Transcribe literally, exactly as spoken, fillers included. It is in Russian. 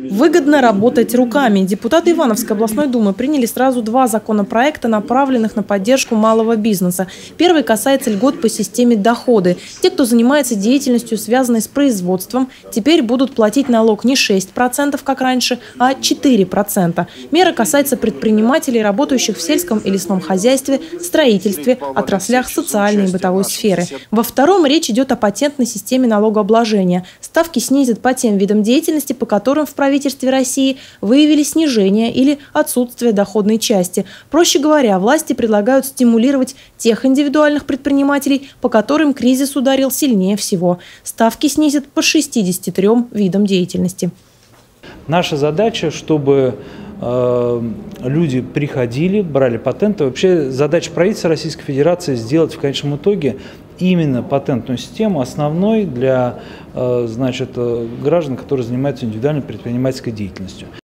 Выгодно работать руками. Депутаты Ивановской областной думы приняли сразу два законопроекта, направленных на поддержку малого бизнеса. Первый касается льгот по системе доходы. Те, кто занимается деятельностью, связанной с производством, теперь будут платить налог не шесть процентов, как раньше, а четыре процента. Мера касается предпринимателей, работающих в сельском и лесном хозяйстве, строительстве, отраслях социальной и бытовой сферы. Во втором речь идет о патентной системе налогообложения. Ставки снизят по тем видам деятельности, по которым в правительстве России выявили снижение или отсутствие доходной части. Проще говоря, власти предлагают стимулировать тех индивидуальных предпринимателей, по которым кризис ударил сильнее всего. Ставки снизят по шестидесяти трём видам деятельности. Наша задача, чтобы э, люди приходили, брали патенты. Вообще задача правительства Российской Федерации сделать в конечном итоге именно патентную систему основной для э, значит, граждан, которые занимаются индивидуальной предпринимательской деятельностью.